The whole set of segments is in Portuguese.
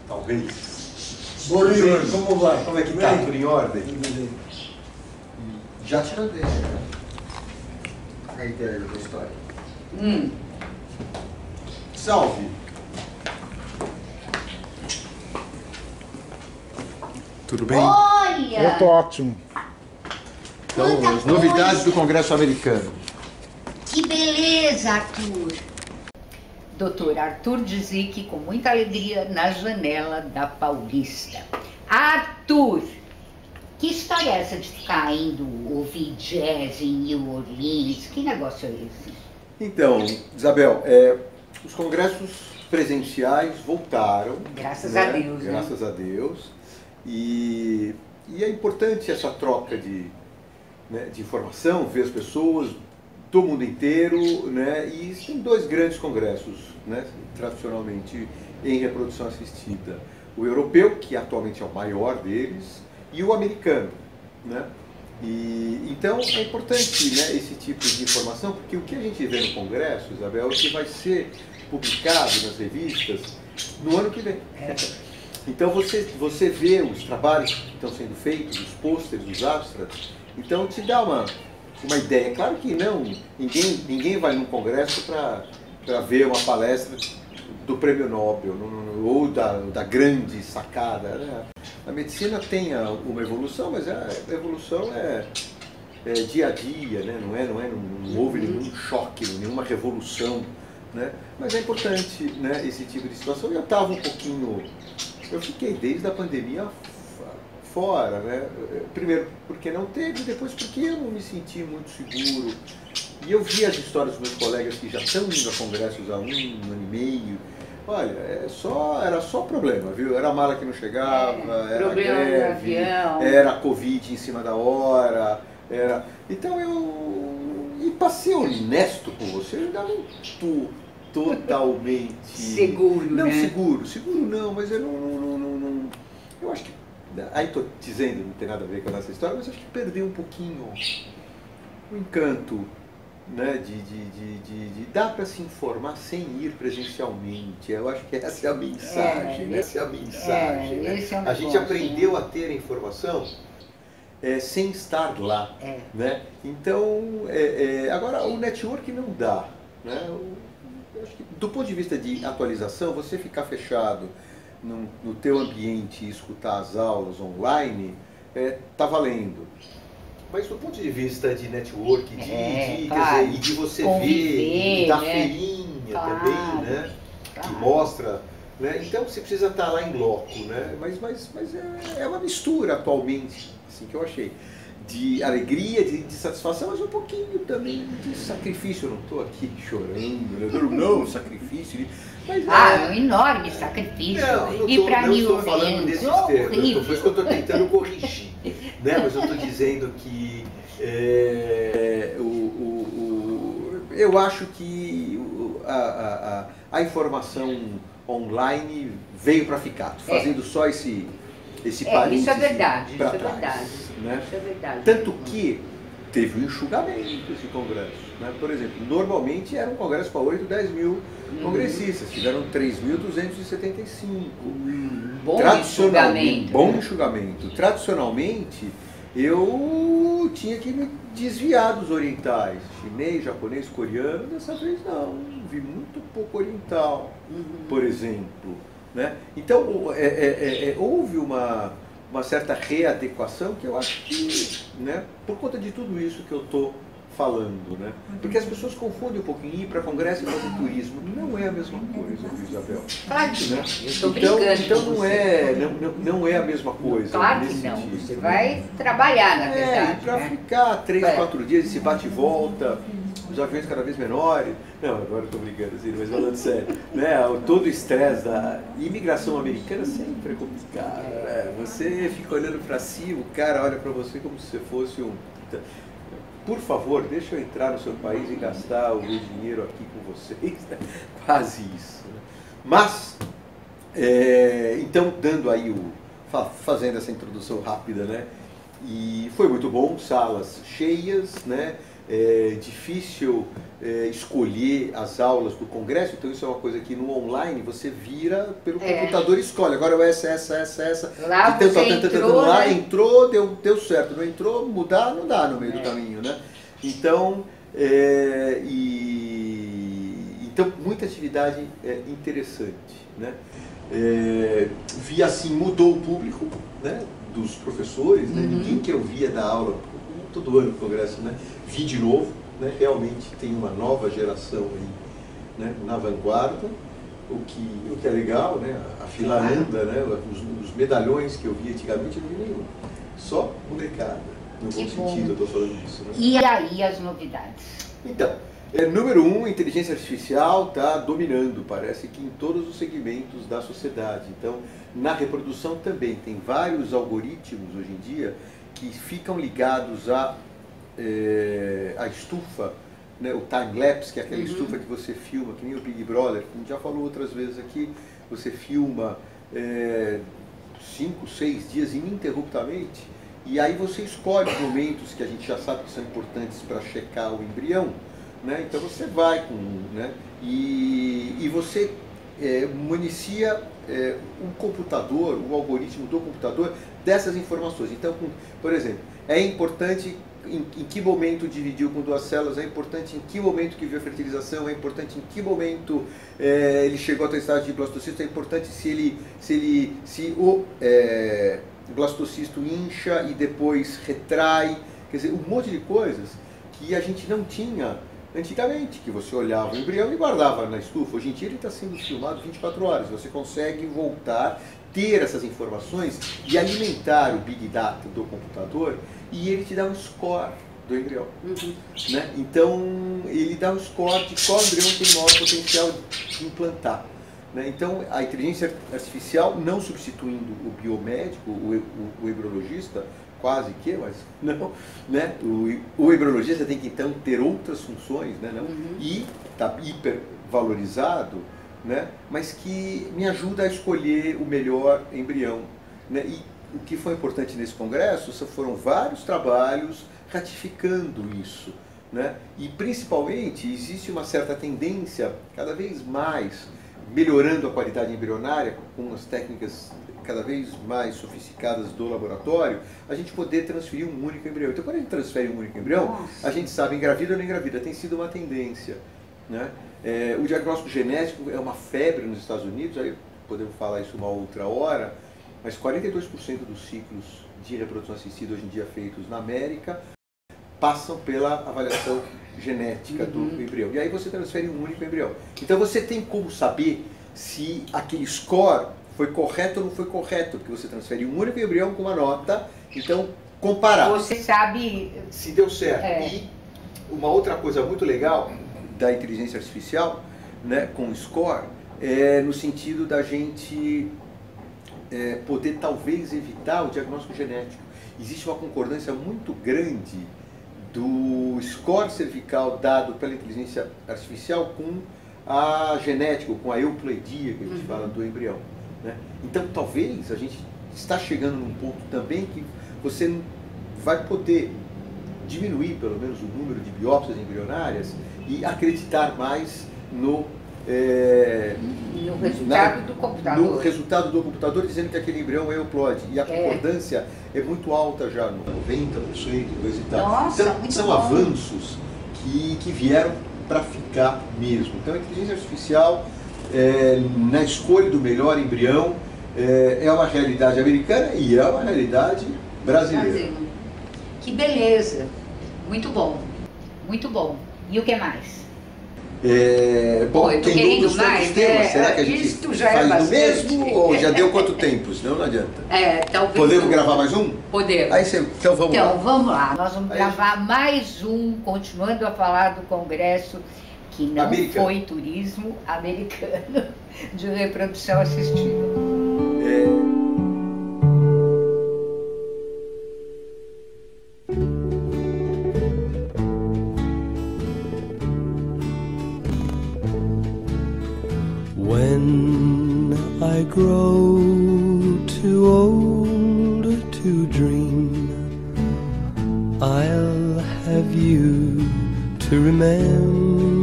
talvez. Bolívar, como vai? Como é que tá? Tudo em ordem? Já tirou a ideia da história. Salve! Tudo bem? Olha! Eu tô ótimo. Então, Quanta as novidades coisa. do Congresso Americano. Que beleza, Arthur! Dr. Arthur Dzick, com muita alegria, na janela da Paulista. Arthur, que história é essa de ficar indo ouvir jazz em New Orleans? Que negócio é esse? Então, Isabel, os congressos presenciais voltaram. Graças né? a Deus, né? Graças a Deus. E é importante essa troca de informação, ver as pessoas do mundo inteiro, né? E tem dois grandes congressos, né? Tradicionalmente em reprodução assistida. O europeu, que atualmente é o maior deles, e o americano, né? Então é importante, né, esse tipo de informação, porque o que a gente vê no Congresso, Isabel, é o que vai ser publicado nas revistas no ano que vem. Então você vê os trabalhos que estão sendo feitos, os pôsteres, os abstracts, então te dá uma ideia. Claro que não, ninguém vai num congresso para ver uma palestra do prêmio Nobel ou da grande sacada, né? A medicina tem uma evolução, mas a evolução é dia a dia, né? Não houve nenhum choque, nenhuma revolução, né? Mas é importante, né, esse tipo de situação. E eu fiquei desde a pandemia fora, né? Primeiro porque não teve, depois porque eu não me senti muito seguro. E eu vi as histórias dos meus colegas que já estão indo a congressos há um ano e meio. Olha, era só problema, viu? Era a mala que não chegava, era problema greve, no avião. era Covid em cima da hora, Então e para ser honesto com você, eu ainda não estou totalmente... Seguro, não, né? Seguro não, mas eu não... Eu acho que... Aí estou dizendo, não tem nada a ver com a nossa história, mas acho que perdi um pouquinho o encanto, né, de dar para se informar sem ir presencialmente. Eu acho que essa é a mensagem, né? Essa é a mensagem, né? Esse é um A gente negócio, aprendeu a ter a informação sem estar lá, né? Então, agora o network não dá, né? Eu acho que, do ponto de vista de atualização, você ficar fechado no teu ambiente e escutar as aulas online, tá valendo. Mas do ponto de vista de network, claro, e de você conviver, ver, e da né? feirinha Claro, também, né? claro. Que mostra, né? Então você precisa estar lá em loco, né? Mas é uma mistura atualmente, assim, que eu achei, de alegria, de satisfação, mas um pouquinho também de sacrifício. Eu não estou aqui chorando, né? Não, sacrifício. Mas, um enorme sacrifício. E para New estou falando desses termos, horrível. por isso que eu estou tentando corrigir, né? Mas eu estou dizendo que eu acho que a informação online veio para ficar, fazendo só esse parênteses. Isso é verdade, pra isso é trás, verdade. né? Isso é verdade. Tanto que teve um enxugamento esse congresso, né? Por exemplo, normalmente era um congresso para 8, 10 mil congressistas, tiveram 3.275. Bom Tradicionalmente, enxugamento. bom enxugamento. Tradicionalmente, eu tinha que me desviar dos orientais, chinês, japonês, coreano. Dessa vez não, vi muito pouco oriental, por exemplo, né? Então, houve uma certa readequação que eu acho que, né, por conta de tudo isso que eu estou falando, né? Porque as pessoas confundem um pouquinho ir para congresso e fazer turismo. Não é a mesma coisa, viu, Isabel? Claro que não. Né? Eu estou brincando Então com não você. não é a mesma coisa. Claro que nesse não. sentido, Você né? vai trabalhar, na E verdade. para né? ficar 3, 4 dias, esse bate e volta, os aviões cada vez menores. Não, agora eu estou brincando assim, mas falando sério. Né? Todo o estresse da imigração americana sempre é complicado. Né? Você fica olhando para cima, o cara olha para você como se você fosse um... Por favor, deixa eu entrar no seu país e gastar o meu dinheiro aqui com vocês. Quase isso. Né? Mas, então, dando aí fazendo essa introdução rápida, né? E foi muito bom, salas cheias, né? Difícil escolher as aulas do congresso, então isso é uma coisa que no online você vira pelo computador e escolhe. Agora essa. Lá você entrou, lá, entrou, deu certo. Não entrou, mudar não dá no meio do caminho, né? Então, então muita atividade interessante, né? Vi assim, mudou o público, né, dos professores, né? Ninguém que eu via dar aula todo ano no congresso, né? Vi de novo, né? Realmente tem uma nova geração aí, né, na vanguarda, o que é legal, né? A fila anda, né? Os medalhões que eu vi antigamente eu não vi nenhum, só molecada, no bom sentido eu estou falando disso, né? E aí as novidades? Então, número 1, inteligência artificial está dominando, parece que em todos os segmentos da sociedade. Então, na reprodução também, tem vários algoritmos hoje em dia que ficam ligados à estufa, né, o time-lapse, que é aquela estufa que você filma, que nem o Big Brother, que a gente já falou outras vezes aqui, você filma 5, 6 dias ininterruptamente, e aí você escolhe os momentos que a gente já sabe que são importantes para checar o embrião, né? Então você vai com, né, e você municia o computador, o algoritmo do computador dessas informações. Então, por exemplo, é importante em que momento dividiu com 2 células, é importante em que momento que viu a fertilização, é importante em que momento ele chegou até o estágio de blastocisto, é importante se o blastocisto incha e depois retrai, quer dizer, um monte de coisas que a gente não tinha antigamente, que você olhava o embrião e guardava na estufa. Hoje em dia ele está sendo filmado 24 horas, você consegue voltar, ter essas informações e alimentar o Big Data do computador e ele te dá um score do embrião. Né? Então ele dá um score de qual embrião tem maior potencial de implantar. Né? Então a inteligência artificial, não substituindo o biomédico, o embriologista, quase que, mas não, né? O embriologista tem que então ter outras funções, né? Não? E está hiper valorizado, né? Mas que me ajuda a escolher o melhor embrião, né? E o que foi importante nesse congresso foram vários trabalhos ratificando isso, né? E principalmente existe uma certa tendência cada vez mais melhorando a qualidade embrionária com as técnicas cada vez mais sofisticadas do laboratório, a gente poder transferir um único embrião. Então, quando a gente transfere um único embrião, a gente sabe engravida ou não engravida, tem sido uma tendência, né? O diagnóstico genético é uma febre nos Estados Unidos, aí podemos falar isso uma outra hora, mas 42% dos ciclos de reprodução assistida hoje em dia feitos na América passam pela avaliação genética do embrião. E aí você transfere um único embrião. Então você tem como saber se aquele score foi correto ou não foi correto, porque você transfere um único embrião com uma nota, então comparar. Você sabe se deu certo. E uma outra coisa muito legal da inteligência artificial, né, com o score, é no sentido da gente poder talvez evitar o diagnóstico genético. Existe uma concordância muito grande do score cervical dado pela inteligência artificial com a genética, com a euploidia que a gente fala do embrião. Né? Então talvez a gente está chegando num ponto também que você vai poder diminuir pelo menos o número de biópsias embrionárias e acreditar mais no resultado do computador. No resultado do computador, dizendo que aquele embrião é euploide. E a concordância é muito alta já, no 90%, coisa e tal. Nossa, então, muito são bom. avanços que vieram para ficar mesmo. Então a inteligência artificial, na escolha do melhor embrião, é uma realidade americana e é uma realidade brasileira. Que beleza! Muito bom, muito bom. E o que mais? Bom, eu tô tem querendo outros mais, temas. Será que a gente isto já faz é do mesmo bastante. ou já deu quanto tempo? Senão não adianta. Talvez. Podemos gravar mais um? Podemos. Então vamos lá. Então vamos lá. Nós vamos gravar mais um, continuando a falar do congresso que não foi turismo americano de reprodução assistida. When I grow too old to dream, I'll have you to remember.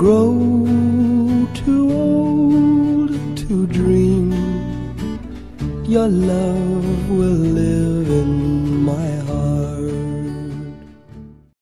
grow too old to dream, your love will live in